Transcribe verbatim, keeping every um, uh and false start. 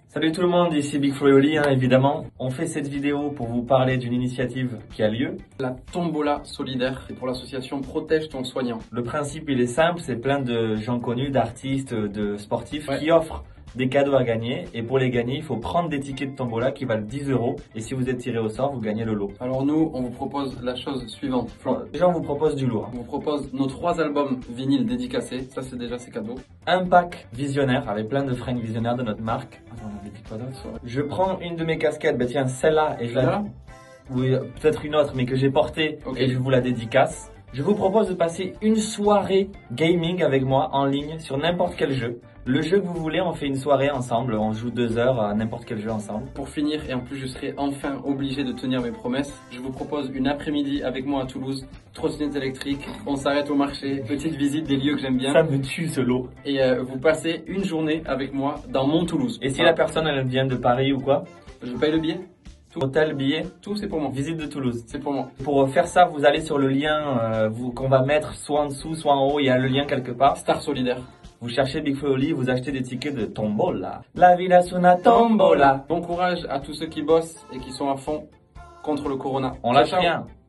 Salut tout le monde, ici Big Flo et Oli, hein, évidemment. On fait cette vidéo pour vous parler d'une initiative qui a lieu. La tombola solidaire, c'est pour l'association Protège ton soignant. Le principe, il est simple, c'est plein de gens connus, d'artistes, de sportifs Ouais. qui offrent des cadeaux à gagner. Et pour les gagner, il faut prendre des tickets de tombola qui valent dix euros. Et si vous êtes tiré au sort, vous gagnez le lot. Alors nous, on vous propose la chose suivante. Flo, Déjà, on vous propose du lourd. on vous propose nos trois albums vinyles dédicacés. Ça, c'est déjà ses cadeaux. Un pack visionnaire avec plein de fringues visionnaires de notre marque. Attends, on avait dit quoi d'autre ? Je prends une de mes casquettes, bah tiens, celle-là, et je la... Celle-là ? Oui, euh, peut-être une autre, mais que j'ai portée, Ok. et je vous la dédicace. Je vous propose de passer une soirée gaming avec moi en ligne sur n'importe quel jeu. Le jeu que vous voulez, on fait une soirée ensemble, on joue deux heures à n'importe quel jeu ensemble. Pour finir, et en plus je serai enfin obligé de tenir mes promesses, je vous propose une après-midi avec moi à Toulouse, trottinette électrique, on s'arrête au marché, petite visite des lieux que j'aime bien. Ça me tue ce lot. Et euh, vous passez une journée avec moi dans mon Toulouse. Et si Voilà. la personne elle vient de Paris ou quoi, Je paye le billet, hôtel, billet, tout c'est pour moi. visite de Toulouse. C'est pour moi. Pour faire ça, vous allez sur le lien euh, vous- qu'on va mettre soit en dessous, soit en haut, il y a le lien quelque part. Star solidaire. Vous cherchez Big Flo et Oli, vous achetez des tickets de tombola. La vida es una tombola. Bon courage à tous ceux qui bossent et qui sont à fond contre le corona. On Ciao, lâche ciao. rien.